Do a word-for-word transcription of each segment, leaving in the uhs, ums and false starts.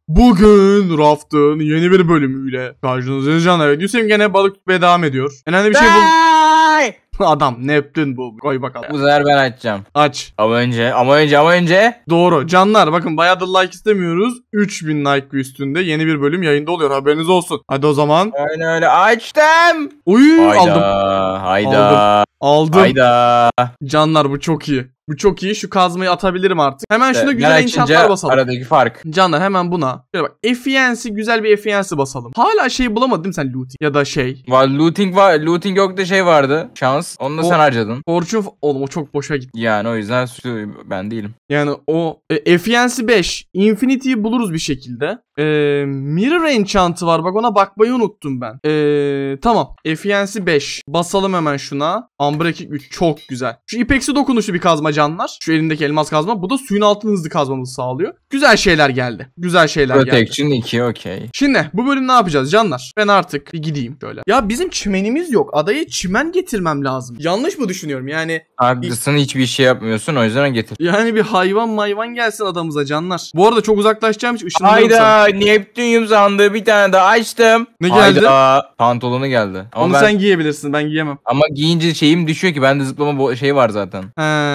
Bugün Raft'ın yeni bir bölümüyle karşınızdayız canlar. Evet, Hüseyin gene balık tutmaya devam ediyor. Önemli bir şey bul... Adam Neptün bu. Koy bakalım. Bu sefer ben açacağım. Aç. Ama önce, ama önce, ama önce. Doğru. Canlar bakın bayağıdır like istemiyoruz. üç bin like üstünde yeni bir bölüm yayında oluyor. Haberiniz olsun. Hadi o zaman. Aynen öyle. Açtım. Uy Hayda, aldım. hayda. Aldım. Aldım. Hayda. Canlar bu çok iyi. Bu çok iyi. Şu kazmayı atabilirim artık. Hemen şuna Ben güzel enchantlar basalım. Aradaki fark. Canlar hemen buna. Şöyle bak. Efficiency güzel bir efficiency basalım. Hala şey bulamadın değil mi sen looting? Ya da şey. Var, looting var. Looting yok da şey vardı. Şans. Onu da O, sen harcadın. Fortune. Oğlum o çok boşa gitti. Yani o yüzden ben değilim. Yani o e, Efficiency beş. Infinity'yi buluruz bir şekilde. E, Mirror enchant'ı var. Bak ona bakmayı unuttum ben. E, tamam. Efficiency beş. Basalım hemen şuna. Unbreaking üç. Çok güzel. Şu ipeksi dokunuşlu bir kazma canlar. Şu elindeki elmas kazma. Bu da suyun altını hızlı kazmamızı sağlıyor. Güzel şeyler geldi. Güzel şeyler geldi. Protection iki okey. Şimdi bu bölüm ne yapacağız canlar? Ben artık bir gideyim şöyle. Ya bizim çimenimiz yok. Adaya çimen getirmem lazım. Yanlış mı düşünüyorum? Yani Haklısın, hiçbir şey yapmıyorsun, o yüzden getir. yani bir hayvan mayvan gelsin adamıza canlar. Bu arada çok uzaklaşacağım hiç ışınlanırım. Hayda, Neptünyum sandığı bir tane daha açtım. Ne geldi? Hayda, pantolonu geldi. Ama Onu ben, sen giyebilirsin, ben giyemem. ama giyince şeyim düşüyor ki, bende zıplama şey var zaten.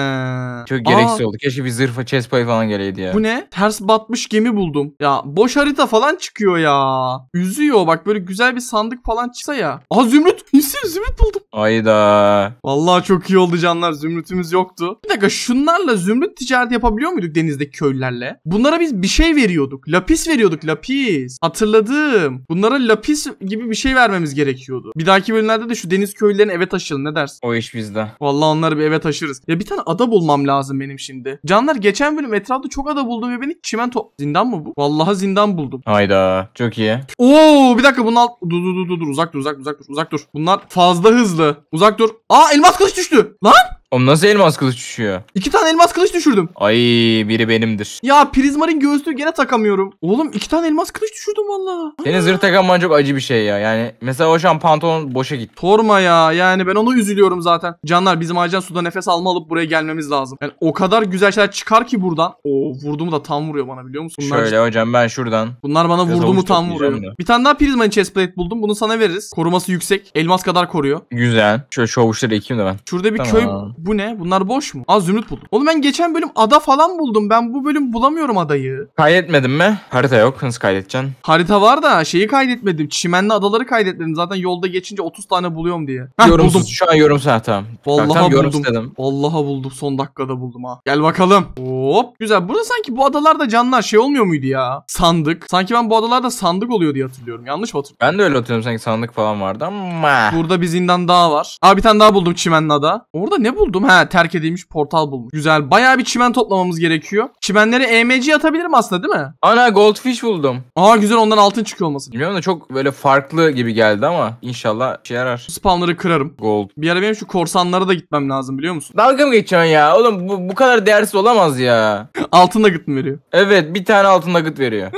He. Çok Aa, gereksiz oldu. Keşke bir zırh chest plate falan geleydi ya. bu ne? Ters batmış gemi buldum. Ya boş harita falan çıkıyor ya. Üzüyor bak, böyle güzel bir sandık falan çıksa ya. Aha zümrüt. Hüseyin zümrüt buldum. Hayda. Vallahi çok iyi oldu canlar. Zümrütümüz yoktu. Bir dakika, şunlarla zümrüt ticareti yapabiliyor muyduk denizdeki köylülerle? Bunlara biz bir şey veriyorduk. Lapis veriyorduk, lapis. Hatırladım. Bunlara lapis gibi bir şey vermemiz gerekiyordu. Bir dahaki bölümlerde de şu deniz köylülerini eve taşıyalım, ne dersin? O iş bizde. Vallahi onları bir eve taşırız. Ya bir tane ada bulmam lazım benim şimdi. Canlar geçen bölüm etrafta çok ada buldum ve beni çimento... Zindan mı bu? Vallahi zindan buldum. Hayda. Çok iyi. Oo bir dakika, bunun alt... Dur dur dur dur uzak dur uzak dur uzak dur uzak dur. Bunlar fazla hızlı. Uzak dur. Aa elmas kılıç düştü. Lan! Oğlum nasıl elmas kılıç düşüyor? İki tane elmas kılıç düşürdüm. Ay, biri benimdir. Ya prizmarin göğüslüğü gene takamıyorum. Oğlum iki tane elmas kılıç düşürdüm valla. Senin zırh takamaman çok acı bir şey ya. Yani mesela o şu an pantolon boşa gitti. Sorma ya, yani ben onu üzülüyorum zaten. Canlar bizim acilen suda nefes alma alıp buraya gelmemiz lazım. Yani o kadar güzel şeyler çıkar ki buradan. Oo vurdu da tam vuruyor bana, biliyor musun? Bunlar, Şöyle hocam, ben şuradan. bunlar bana Biraz vurdu mu avuç tam toplayacağım vuruyor. da. Bir tane daha prizmarin chestplate buldum. Bunu sana veririz. Koruması yüksek. Elmas kadar koruyor. Güzel. Şöyle şu avuçları ekeyim de ben. Şurada bir Tamam. köy. Bu ne? Bunlar boş mu? Az zümrüt buldum. Oğlum ben geçen bölüm ada falan buldum. Ben bu bölüm bulamıyorum adayı. Kaydetmedin mi? Harita yok. Nasıl kaydedeceksin? Harita var da şeyi kaydetmedim. Çimenli adaları kaydetmedim. Zaten yolda geçince otuz tane buluyorum diye. Heh, Yorumsuz. buldum. Şu an yorumsuz. Ha, tamam. Vallahi Tamam, yorum buldum. istedim. Vallahi buldum. Son dakikada buldum ha. Gel bakalım. Hop. Güzel. Burada sanki bu adalarda canlar şey olmuyor muydu ya? Sandık. Sanki ben bu adalarda sandık oluyor diye hatırlıyorum. Yanlış mı hatırlıyorum? Ben de öyle hatırlıyorum, sanki sandık falan vardı ama. Burada bir zindan daha var. Aa bir tane daha buldum çimenli ada. Orada ne buldum? Ha terk edilmiş portal buldum. Güzel. Bayağı bir çimen toplamamız gerekiyor. Çimenlere E M C atabilirim aslında değil mi? Ana, goldfish buldum. Aa güzel, ondan altın çıkıyor olması. Bilmiyorum da çok böyle farklı gibi geldi ama inşallah işe yarar. Bu spawnları kırarım. Gold. Bir ara benim şu korsanlara da gitmem lazım, biliyor musun? Dalga mı geçiyorsun ya? Oğlum bu, bu kadar değersiz olamaz ya. Altın nugget mı veriyor? Evet, bir tane altın nugget veriyor.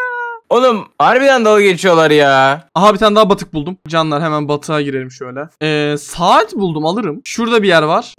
Oğlum harbiden dalga geçiyorlar ya. Aha bir tane daha batık buldum. Canlar hemen batığa girelim şöyle. Ee, saat buldum, alırım. Şurada bir yer var.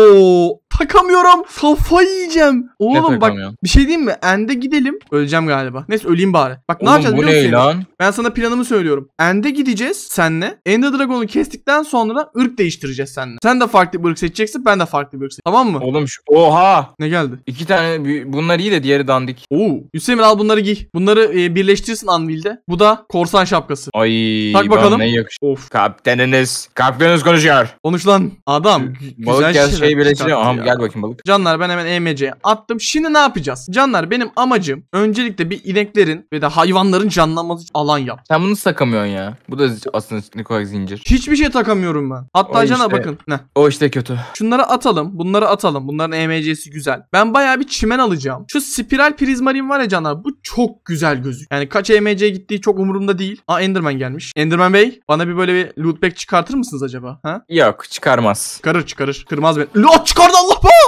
Oo, takamıyorum. Kafayı yiyeceğim. Oğlum bak takamıyorsun? bir şey diyeyim mi? Ende gidelim. Öleceğim galiba. Neyse öleyim bari. Bak ne Oğlum yapacağız bu biliyor musun? ne lan? Ben sana planımı söylüyorum. Ende gideceğiz senle. Ender Dragon'u kestikten sonra ırk değiştireceğiz seninle. Sen de farklı bir ırk seçeceksin. Ben de farklı bir ırk seçeceğim. Tamam mı? Oğlum şu, oha. Ne geldi? İki tane büyü- bunlar iyi de diğeri dandik. Oo. Hüseyin al bunları giy. Bunları e, birleştirsin Anvil'de. Bu da korsan şapkası. Ay, Tak bakalım. bana ne yakışıyor. Of. Kaptanınız. Kaptanınız konuşuyor. Konuş lan. Adam. gü- Balık gel şeyler şey birleştiriyor. çıkarttı Aha ya. gel bakayım balık. Canlar ben hemen E M C'ye attım. Şimdi ne yapacağız? Canlar benim amacım öncelikle bir ineklerin ve de hayvanların canlanması için alan yap. Sen bunu sakamıyorsun ya. Bu da aslında Nikola zincir. Hiçbir şey takamıyorum ben. Hatta O cana işte- bakın. Ne? O işte kötü. Şunları atalım. Bunları atalım. Bunların E M C'si güzel. Ben bayağı bir çimen alacağım. Şu spiral prizmarin var ya canlar. Bu çok güzel gözüküyor. Yani kaç E M C gittiği çok umurumda değil. Aa Enderman gelmiş. Enderman Bey bana bir böyle bir loot bag çıkartır mısınız acaba? Ha? Yok, çıkarmaz. Çıkarır çıkarır. Kırmaz beni. Loot çıkardı Allah be!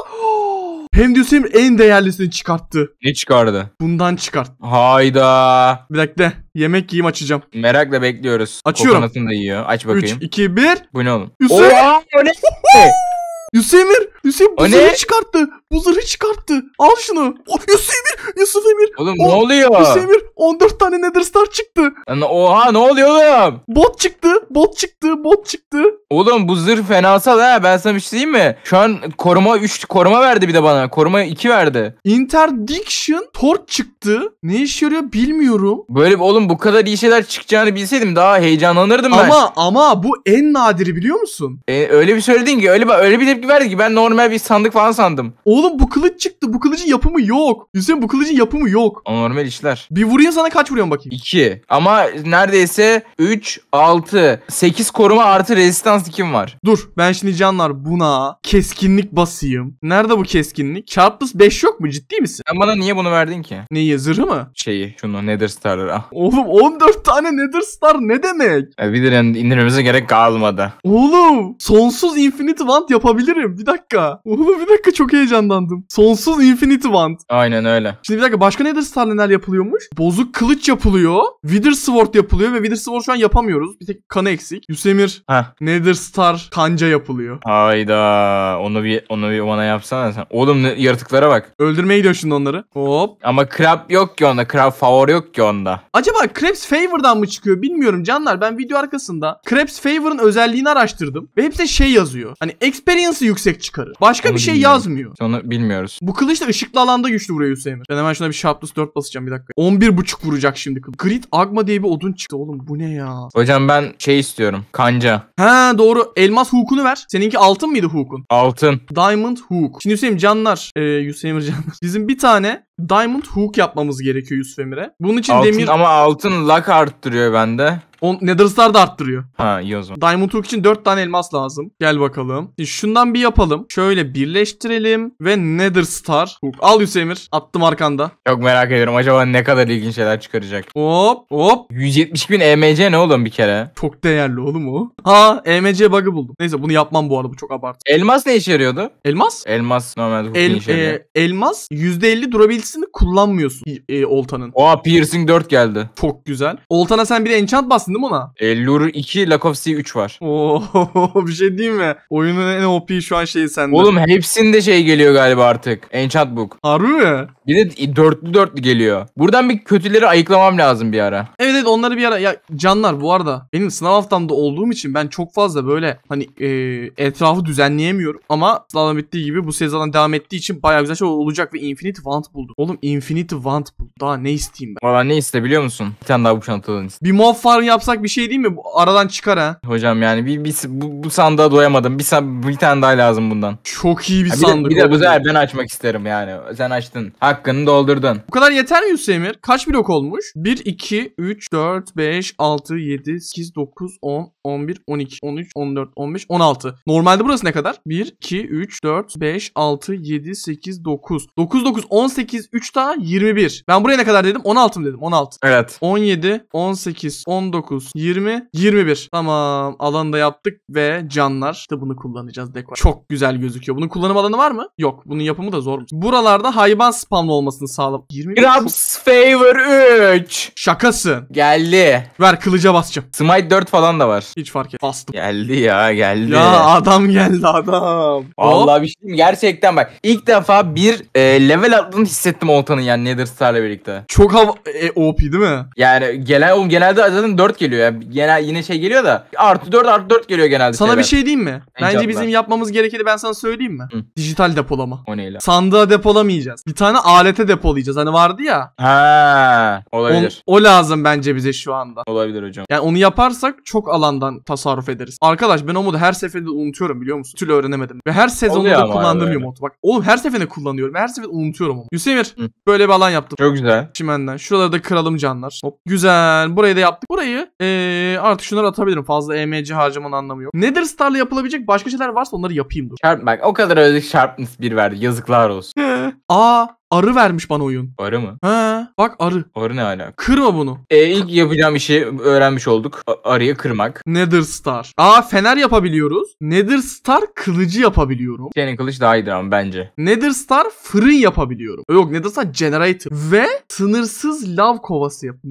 Hem de Hüseyin en değerlisini çıkarttı. Ne çıkardı? Bundan çıkart. Hayda. Bir dakika. Yemek yiyeyim, açacağım. Merakla bekliyoruz. Açıyorum. Kokonatını da yiyor. Aç bakayım. üç, iki, bir. Bu ne oğlum? Hüseyin. Oha, o ne? Yusuf Emir. Yusuf Emir bu O zırhı ne? çıkarttı. Bu zırhı çıkarttı. Al şunu. Oh, Yusuf Emir. Yusuf Emir. Oğlum O- ne oluyor? Yusuf Emir on dört tane Nether Star çıktı. Lan oha ne oluyor oğlum? Bot çıktı. Bot çıktı. Bot çıktı. Oğlum bu zırh fenasal ha, ben sana bir şey diyeyim mi? Şu an koruma üç koruma verdi bir de bana. Koruma iki verdi. Interdiction Torch çıktı. Ne işe yarıyor bilmiyorum. Böyle oğlum bu kadar iyi şeyler çıkacağını bilseydim daha heyecanlanırdım ben. Ama ama bu en nadiri biliyor musun? E, öyle bir söyledin ki öyle bir öyle bir tepki verdi ki ben normal bir sandık falan sandım. Oğlum bu kılıç çıktı. Bu kılıcın yapımı yok. Hüseyin bu kılıcın yapımı yok. O normal işler. Bir vurayım sana kaç vuruyorsun bakayım. iki ama neredeyse üç, altı, sekiz koruma artı rezistans ikim var. Dur ben şimdi canlar buna keskinlik basayım. Nerede bu keskinlik? Sharpness beş yok mu? Ciddi misin? Sen bana niye bunu verdin ki? Neyi, zırhı mı? Şeyi şunu Nether Star'ı al. Oğlum on dört tane Nether Star ne demek? E, bir de indirmemize gerek kalmadı. Oğlum sonsuz Infinity Wand yapabilirim. Bir dakika. Oğlum bir dakika çok heyecanlandım. Sonsuz Infinity Wand. Aynen öyle. Şimdi bir dakika başka Nether Star neler yapılıyormuş? Bozuk kılıç yapılıyor. Wither Sword yapılıyor ve Wither Sword şu an yapamıyoruz. Bir tek kanı eksik. Yusemir Heh. Nether Star kanca yapılıyor. Hayda. Onu bir onu bir bana yapsana sen. Oğlum ne- yaratıklara bak. Öldürmeye gidiyor şimdi onları. Hop. Ama crab yok ki onda. Crab favori yok ki onda. Acaba Krebs Favor'dan mı çıkıyor bilmiyorum canlar. Ben video arkasında Krebs Favor'ın özelliğini araştırdım. Ve hepsi şey yazıyor. Hani experience'ı yüksek çıkarır. Başka Onu bir şey bilmiyorum. yazmıyor. Onu bilmiyoruz. Bu kılıç da ışıklı alanda güçlü vuruyor Hüseyin. Ben hemen şuna bir Sharpness dört basacağım bir dakika. on bir buçuk vuracak şimdi kılıç. Grit Agma diye bir odun çıktı oğlum. Bu ne ya? Hocam ben şey istiyorum. Kanca. Ha doğru. Elmas hook'unu ver. Seninki altın mıydı hook'un? Altın. Diamond hook. Şimdi Hüseyin canlar. Ee, Hüseyin canlar. Bizim bir tane Diamond hook yapmamız gerekiyor Yusuf Emir'e. Bunun için Altın demir... ama altın luck arttırıyor bende. On, Nether Star da arttırıyor. Ha iyi o zaman. Diamond hook için dört tane elmas lazım. Gel bakalım. Şimdi şundan bir yapalım. Şöyle birleştirelim. Ve Nether Star hook. Al Yusuf Emir. Attım arkanda. Çok merak ediyorum. Acaba ne kadar ilginç şeyler çıkaracak. Hop hop. yüz yetmiş bin E M C ne oğlum bir kere? Çok değerli oğlum o. Ha E M C bug'ı buldum. Neyse bunu yapmam bu arada. Bu çok abartı. Elmas ne işe yarıyordu? Elmas? Elmas normalde hukuk El, işe yarıyor. e, elmas yüzde elli durabilitesini kullanmıyorsun e, oltanın. Oha piercing dört geldi. Çok güzel. Oltana sen bir de enchant bastın değil mi ona? E, Lure iki, Lack of Sea üç var. Oo bir şey diyeyim mi? Oyunun en O P şu an şeyi sende. Oğlum hepsinde şey geliyor galiba artık. Enchant book. Harbi mi? Bir de dörtlü dörtlü geliyor. Buradan bir kötüleri ayıklamam lazım bir ara. Evet evet onları bir ara ya canlar bu arada benim sınav haftamda olduğum için ben çok fazla böyle hani e, etrafı düzenleyemiyorum ama sınavdan bittiği gibi bu sezondan devam ettiği için bayağı güzel şey olacak ve Infinity Wand buldum. Oğlum Infinity Wand buldum. Daha ne isteyeyim ben? Valla ne iste biliyor musun? Bir tane daha bu çantadan iste. Bir mob farm yapsak bir şey değil mi? Bu aradan çıkar ha. Hocam yani bir, bir bu, bu sandığa doyamadım. Bir, san- bir tane daha lazım bundan. Çok iyi bir Ha, bir sandık. de, bir de bu oğlum. sefer ben açmak isterim yani. Sen açtın. Hakkını doldurdun. Bu kadar yeter mi Yusuf Emir? Kaç blok olmuş? bir, iki, üç, dört, beş, altı, yedi, sekiz, dokuz, on, on bir, on iki, on üç, on dört, on beş, on altı. Normalde burası ne kadar? bir, iki, üç, dört, beş, altı, yedi, sekiz, dokuz. dokuz, dokuz, on sekiz, üç daha yirmi bir. Ben buraya ne kadar dedim? on altı mı dedim? on altı. Evet. on yedi, on sekiz, on dokuz, yirmi, yirmi bir. Tamam. Alanı da yaptık ve canlar. İşte bunu kullanacağız dekor. Çok güzel gözüküyor. Bunun kullanım alanı var mı? Yok. Bunun yapımı da zormuş. Buralarda hayvan spamlı olmasını sağlam. yirmi bir. Grabs Favor üç. Şakasın. Geldi. Ver kılıca basacağım. Smite dört falan da var. Hiç fark et. Bastım. Geldi ya geldi. Ya adam geldi adam. Hop. Vallahi bir şey diyeyim mi? Gerçekten bak ilk defa bir e, level atladığını hissettim oltanın yani Nether Star'la birlikte. Çok hava e, O P değil mi? Yani genel oğlum genelde zaten dört geliyor ya. Genel yine şey geliyor da artı dört artı dört geliyor genelde Sana şeyler. bir şey diyeyim mi? Bence Enchantlar. bizim yapmamız gerekeni ben sana söyleyeyim mi? Hı. Dijital depolama. O neyle? Sandığa depolamayacağız. Bir tane alete depolayacağız. Hani vardı ya. Ha, On, olabilir. o lazım bence bize şu anda. Olabilir hocam. Yani onu yaparsak çok alandan tasarruf ederiz. Arkadaş ben o modu her seferinde unutuyorum biliyor musun? Türlü öğrenemedim. Ve her sezonda Oluyor da ama kullandığım abi bir öyle. mod. Bak oğlum her seferinde kullanıyorum. Her seferinde unutuyorum onu. Yusemir Hı. böyle bir alan yaptım. Çok güzel. Çimenden. Şuraları da kıralım canlar. Hop. Güzel. Burayı da yaptık. Burayı ee, artık şunları atabilirim. Fazla E M C harcamanın anlamı yok. Nether Star'la yapılabilecek başka şeyler varsa onları yapayım dur. Sharp, bak o kadar öyle Sharpness bir verdi. Yazıklar olsun. Aa arı vermiş bana oyun. Arı mı? He bak arı. Arı ne alaka? Kırma bunu. E, ilk yapacağım işi öğrenmiş olduk. A- arıyı kırmak. Nether Star. Aa fener yapabiliyoruz. Nether Star kılıcı yapabiliyorum. Senin kılıç daha iyidir ama bence. Nether Star fırın yapabiliyorum. Yok Nether Star generator. Ve sınırsız lav kovası yap. Ne?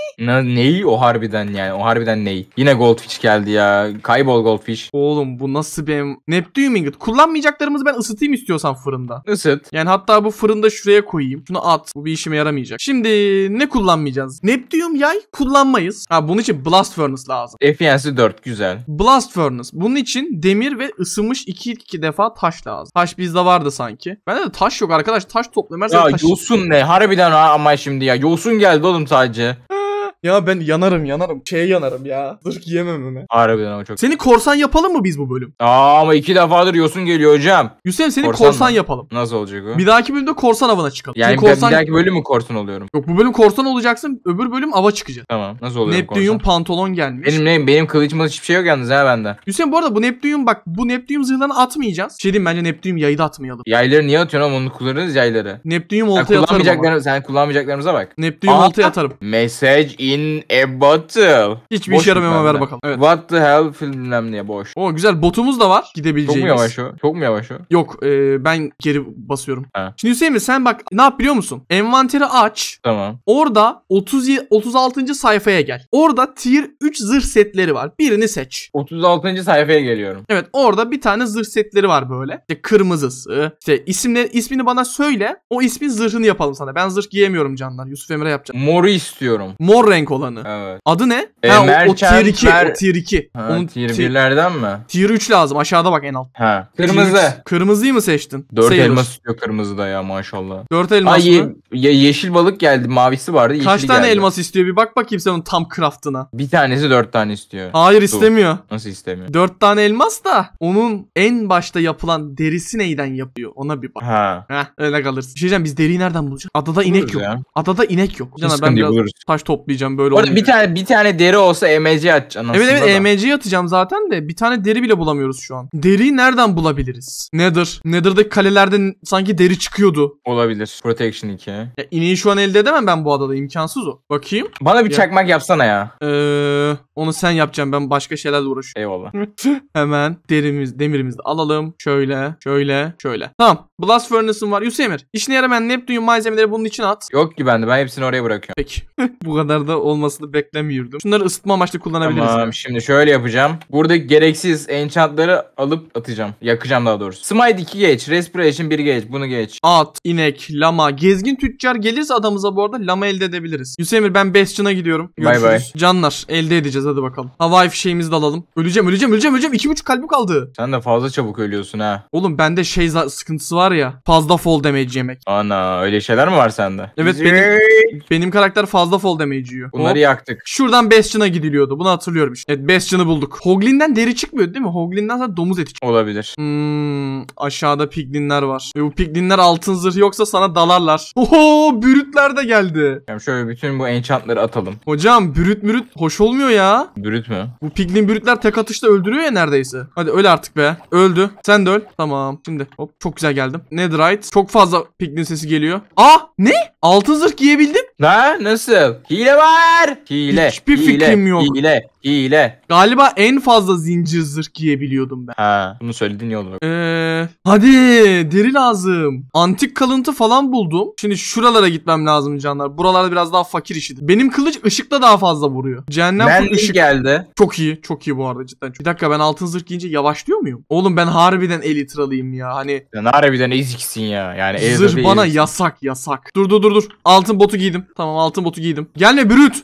Ne, neyi o harbiden yani o harbiden neyi? Yine Goldfish geldi ya. Kaybol Goldfish. Oğlum bu nasıl bir... Neptunium ingot. Kullanmayacaklarımızı ben ısıtayım istiyorsan fırında. Isıt. Yani hatta bu fırında şuraya koyayım. Şunu at. Bu bir işime yaramayacak. Şimdi ne kullanmayacağız? Neptunium yay kullanmayız. Ha bunun için Blast Furnace lazım. Efficiency dört güzel. Blast Furnace. Bunun için demir ve ısınmış iki iki defa taş lazım. Taş bizde vardı sanki. Bende de taş yok arkadaş. Taş topluyorum. Ya taş... yosun ne? Harbiden ha ama şimdi ya. Yosun geldi oğlum sadece. Ya ben yanarım yanarım. Şeye yanarım ya. Zırh giyemem onu. Harbiden ama çok. Seni korsan yapalım mı biz bu bölüm? Aa ama iki defadır yosun geliyor hocam. Hüseyin seni Korsan korsan, mı? yapalım. Nasıl olacak o? Bir dahaki bölümde korsan avına çıkalım. Yani Seni bir- korsan... bir dahaki bölüm mü korsan oluyorum? Yok bu bölüm korsan olacaksın. Öbür bölüm ava çıkacağız. Tamam. Nasıl oluyorum Neptunium korsan? pantolon gelmiş. Benim ne? Benim kılıçımda hiçbir şey yok yalnız ha bende. Hüseyin bu arada bu Neptunium bak bu Neptunium zırhlarını atmayacağız. Şey diyeyim bence Neptunium yayı da atmayalım. Yayları niye atıyorsun oğlum? Onu kullanırız yayları. Neptunium Sen oltaya atarım ama. kullanmayacaklarım, sen kullanmayacaklarımıza bak. Neptunium Aa! oltaya atarım. Message in a bottle. Hiçbir Boş işe yaramıyor ama bende. ver bakalım. Evet. What the hell bilmem ne boş. O güzel botumuz da var Çok gidebileceğimiz. mu yavaş o? Çok mu yavaş o? Yok e, ben geri basıyorum. Ha. Şimdi Hüseyin sen bak ne yap biliyor musun? Envanteri aç. Tamam. Orada otuz otuz altıncı sayfaya gel. Orada tier üç zırh setleri var. Birini seç. otuz altıncı sayfaya geliyorum. Evet orada bir tane zırh setleri var böyle. İşte kırmızısı. İşte isimleri, ismini bana söyle. O ismin zırhını yapalım sana. Ben zırh giyemiyorum canlar. Yusuf Emre yapacağım. Moru istiyorum. Mor renk olanı. Evet. Adı ne? E, ha, o, o Merchant tier iki. Mer- O tier iki. Ha, Onun tier ti- birlerden mi? tier üç lazım. Aşağıda bak en alt. Ha. Tier Kırmızı. üç. Kırmızıyı mı seçtin? Dört Sayılır. elmas istiyor kırmızı da ya maşallah. Dört elmas Ay ye- mı? ye- yeşil balık geldi. Mavisi vardı. Yeşili Kaç tane geldi. elmas istiyor? Bir bak bakayım sen onun tam craftına. Bir tanesi dört tane istiyor. Hayır istemiyor. Nasıl istemiyor? Dört tane elmas da onun en başta yapılan derisi neyden yapıyor? Ona bir bak. Ha. Heh öyle kalırsın. Bir şey diyeceğim biz deriyi nereden bulacağız? Adada inek Buluruz yok. ya. Adada inek yok. Canım ben Sıkıntı biraz buluruz. taş toplayacağım böyle Orada bir olmayacak. tane bir tane deri olsa E M C açacaksın Evet aslında evet da. E M C'ye atacağım zaten de bir tane deri bile bulamıyoruz şu an. Deriyi nereden bulabiliriz? Nether. Nether'daki kalelerde sanki deri çıkıyordu. Olabilir. Protection iki. Ya ineği şu an elde edemem ben bu adada imkansız o. Bakayım. Bana bir Ya. çakmak yapsana ya. Ee, onu sen yapacaksın ben başka şeylerle uğraşıyorum. Eyvallah. Hemen derimiz, demirimizi de alalım. Şöyle, şöyle, şöyle. Tamam. Blast Furnace'ım var. Yusemir. İşine yaramayan Neptunium malzemeleri bunun içine at. Yok ki bende. Ben hepsini oraya bırakıyorum. Peki. Bu kadar da olmasını beklemiyordum. Şunları ısıtma amaçlı kullanabiliriz. Tamam şimdi şöyle yapacağım. Buradaki gereksiz enchantları alıp atacağım. Yakacağım daha doğrusu. Smite iki geç. Respiration bir geç. Bunu geç. At, inek, lama, gezgin tüccar gelirse adamıza bu arada lama elde edebiliriz. Yusemir ben Bastion'a gidiyorum. Bay Görüşürüz. bay. Canlar elde edeceğiz hadi bakalım. Havai fişeğimizi de alalım. Öleceğim öleceğim öleceğim öleceğim. İki buçuk kalbim kaldı. Sen de fazla çabuk ölüyorsun ha. Oğlum bende şey za- sıkıntısı var ya. Fazla fall damage yemek. Ana öyle şeyler mi var sende? Evet, Zey! benim- Benim karakter fazla fall damage yiyor. Bunları Hop. yaktık. Şuradan Bastion'a gidiliyordu. Bunu hatırlıyorum işte. Evet Bastion'ı bulduk. Hoglin'den deri çıkmıyor değil mi? Hoglin'den sadece domuz eti çıkıyor. Olabilir. Hmm, aşağıda piglinler var. Ve bu piglinler altın zırh yoksa sana dalarlar. Oho bürütler de geldi. Yani şöyle bütün bu enchantları atalım. Hocam bürüt mürüt hoş olmuyor ya. Brüt mü? Bu piglin bürütler tek atışta öldürüyor ya neredeyse. Hadi öl artık be. Öldü. Sen de öl. Tamam. Şimdi hop çok güzel geldim. Netherite. Çok fazla piglin sesi geliyor. Aa ne? Altın zırh giyebildim. Ha nasıl? Hile var. Hile. Hiçbir hile, fikrim yok. Hile. Hile. Galiba en fazla zincir zırh giyebiliyordum ben. Ha bunu söylediğin iyi oldu bak. Eee hadi deri lazım. Antik kalıntı falan buldum. Şimdi şuralara gitmem lazım canlar. Buralarda biraz daha fakir işidir. Benim kılıç ışıkta daha fazla vuruyor. Cehennem full Mendil ışık. geldi. Çok iyi. Çok iyi bu arada cidden. Bir dakika ben altın zırh giyince yavaşlıyor muyum? Oğlum ben harbiden elitralıyım ya. Hani Sen harbiden eziksin ya. Yani Ezra zırh değil, bana eziksin. yasak yasak. Dur dur dur dur. Altın botu giydim. Tamam altın botu giydim. Gelme brüt.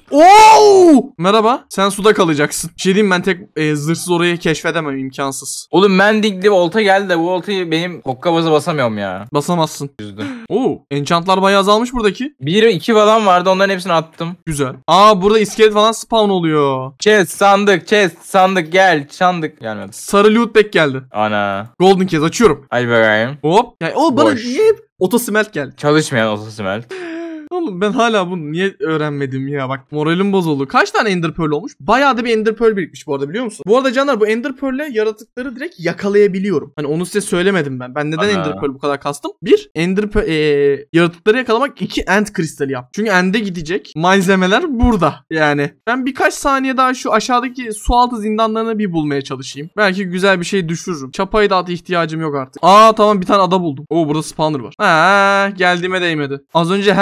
Oo! Merhaba. Sen suda kalacaksın. Bir şey diyeyim ben tek e, zırhsız orayı keşfedemem imkansız. Oğlum mendikli olta geldi de bu oltayı benim hokkabazı basamıyorum ya. Basamazsın. Yüzdü. Oo, enchantlar bayağı azalmış buradaki. Bir iki falan vardı onların hepsini attım. Güzel. Aa burada iskelet falan spawn oluyor. Chest sandık chest sandık gel sandık gelmedi. Sarı loot bag geldi. Ana. Golden case açıyorum. Hadi bakayım. Hop. Ya o bana Boş. niye hep otosmelt geldi? Çalışmayan otosmelt. Oğlum ben hala bunu niye öğrenmedim ya bak moralim bozuldu. Kaç tane Ender Pearl olmuş? Bayağı da bir Ender Pearl birikmiş bu arada biliyor musun? Bu arada canlar bu Ender Pearl'le yaratıkları direkt yakalayabiliyorum. Hani onu size söylemedim ben. Ben neden Ana. Ender Pearl bu kadar kastım? Bir, Ender Pearl, ee, yaratıkları yakalamak. iki End kristali yap. Çünkü End'e gidecek malzemeler burada. Yani ben birkaç saniye daha şu aşağıdaki su altı zindanlarını bir bulmaya çalışayım. Belki güzel bir şey düşürürüm. Çapayı da at ihtiyacım yok artık. Aa tamam bir tane ada buldum. Oo burada spawner var. Ha geldiğime değmedi. Az önce her yerde zindan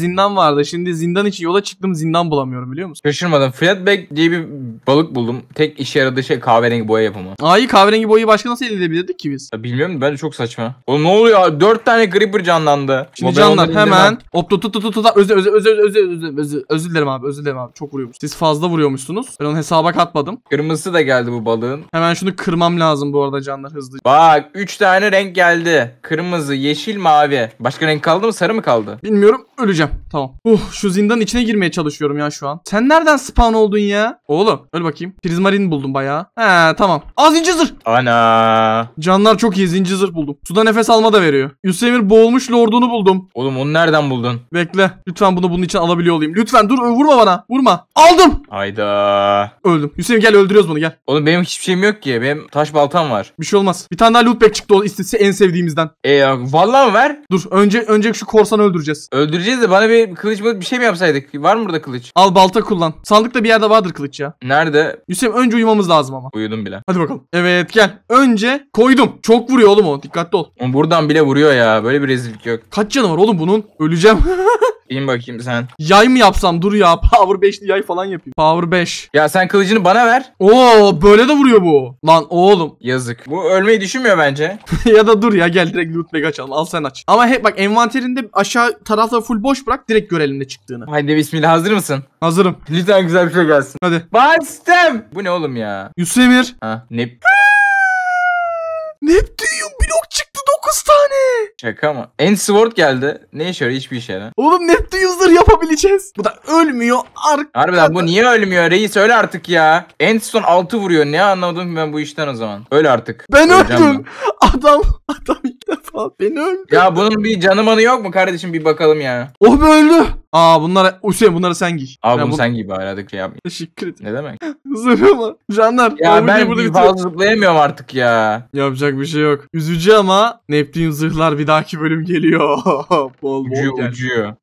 zindan vardı. Şimdi zindan için yola çıktım, zindan bulamıyorum biliyor musun? Şaşırmadım. Flatback diye bir balık buldum. Tek işe yaradığı şey kahverengi boya yapımı. Ay kahverengi boyayı başka nasıl elde edebilirdik ki biz? Ya bilmiyorum, bence çok saçma. Oğlum ne oluyor? Dört tane Creeper canlandı. Şimdi Ama ben canlar onları hemen indirmem. hop tut tut tut tut özür özür özür özür özür özür özür dilerim abi özür dilerim abi çok vuruyormuş. Siz fazla vuruyormuşsunuz. Ben onu hesaba katmadım. Kırmızısı da geldi bu balığın. Hemen şunu kırmam lazım bu arada canlar hızlı. Bak üç tane renk geldi. Kırmızı, yeşil, mavi. Başka renk kaldı mı? Sarı mı kaldı? Bilmiyorum öleceğim. Tamam. Uh şu zindanın içine girmeye çalışıyorum ya şu an. Sen nereden spawn oldun ya? Oğlum öl bakayım. Prizmarin buldum bayağı. He tamam. Aa zincir zırh. Ana. Canlar çok iyi zincir zırh buldum. Suda nefes alma da veriyor. Yusufemir boğulmuş lordunu buldum. Oğlum onu nereden buldun? Bekle. Lütfen bunu bunun için alabiliyor olayım. Lütfen dur vurma bana. Vurma. Aldım. Hayda. Öldüm. Yusufemir gel öldürüyoruz bunu gel. Oğlum benim hiçbir şeyim yok ki. Benim taş baltam var. Bir şey olmaz. Bir tane daha loot bag çıktı o istese en sevdiğimizden. E ya vallahi mı ver? Dur önce önce şu korsanı öldüreceğiz. Öldüreceğiz de bana bir kılıç bir şey mi yapsaydık? Var mı burada kılıç? Al balta kullan. Sandıkta bir yerde vardır kılıç ya. Nerede? Yusufem önce uyumamız lazım ama. Uyudum bile. Hadi bakalım. Evet gel. Önce koydum. Çok vuruyor oğlum o. Dikkatli ol. Oğlum buradan bile vuruyor ya. Böyle bir rezillik yok. Kaç canı var oğlum bunun? Öleceğim. İn bakayım sen. Yay mı yapsam? Dur ya. Power beşli yay falan yapayım. Power beş. Ya sen kılıcını bana ver. Oo böyle de vuruyor bu. Lan oğlum. Yazık. Bu ölmeyi düşünmüyor bence. Ya da dur ya gel direkt loot bag açalım. Al sen aç. Ama hep bak envanterinde aşağı tarafta full boş bırak. Direkt görelim ne çıktığını. Haydi bismillah, hazır mısın? Hazırım. Lütfen güzel bir şey gelsin. Hadi. Bastım. Bu ne oğlum ya? Yusufemir. Ha ne? Neptunium blok çıktı dokuz tane. Şaka mı? End Sword geldi. Ne işe yarıyor? Hiçbir işe yarar. Oğlum Neptunium zırh yapabileceğiz. Bu da ölmüyor. Arkada. Harbiden bu niye ölmüyor reis, öyle artık ya. Endstone altı vuruyor, ne anlamadım ki ben bu işten o zaman. Öyle artık. Ben Öleceğim öldüm. Adam adam ilk defa beni öldü. ben. Ya bunun bir canı manı yok mu kardeşim, bir bakalım ya. Oh be öldü. Aa bunlara Hüseyin bunları sen giy. Al Ben bunu bu- sen gibi aradık şey yapmayayım. Teşekkür ederim. Ne demek? Zırhımı. Canlar. Ya bu ben videoyu burada bir bitiriyorum. fazla zıplayamıyorum artık ya. Yapacak bir şey yok. Üzücü ama Neptün zırhlar bir dahaki bölüm geliyor. Bol bol Ucuyor gel. ucuyor.